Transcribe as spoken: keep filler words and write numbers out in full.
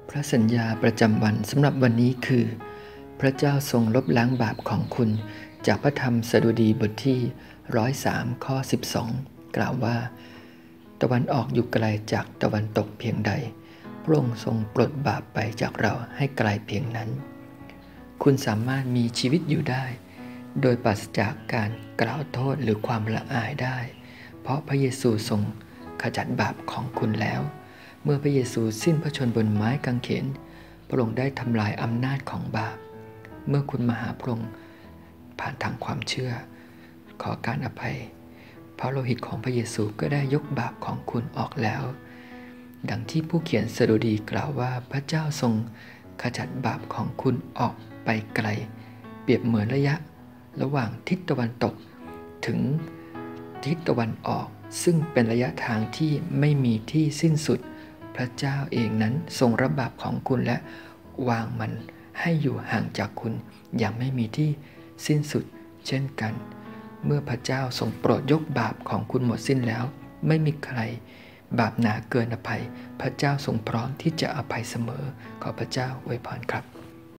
พระสัญญาประจำวันสำหรับวันนี้คือพระเจ้าทรงลบล้างบาปของคุณจากพระธรรมสดุดีบทที่หนึ่งร้อยสามข้อสิบสองกล่าวว่าตะวันออกอยู่ไกลจากตะวันตกเพียงใดพระองค์ทรงปลดบาปไปจากเราให้ไกลเพียงนั้นคุณสามารถมีชีวิตอยู่ได้โดยปราศจากการกล่าวโทษหรือความละอายได้เพราะพระเยซูทรงขจัดบาปของคุณแล้วเมื่อพระเยซูสิ้นพระชนม์บนไม้กางเขนพระองค์ได้ทำลายอำนาจของบาปเมื่อคุณมาหาพระองค์ผ่านทางความเชื่อขอการอภัยพระโลหิตของพระเยซูก็ได้ยกบาปของคุณออกแล้วดังที่ผู้เขียนสดุดีกล่าวว่าพระเจ้าทรงขจัดบาปของคุณออกไปไกลเปรียบเหมือนระยะระหว่างทิศตะวันตกถึงทิศตะวันออกซึ่งเป็นระยะทางที่ไม่มีที่สิ้นสุดพระเจ้าเองนั้นทรงรับบาปของคุณและวางมันให้อยู่ห่างจากคุณอย่างไม่มีที่สิ้นสุดเช่นกันเมื่อพระเจ้าทรงโปรดยกบาปของคุณหมดสิ้นแล้วไม่มีใครบาปหนาเกินอภัยพระเจ้าทรงพร้อมที่จะอภัยเสมอขอพระเจ้าอวยพรครับ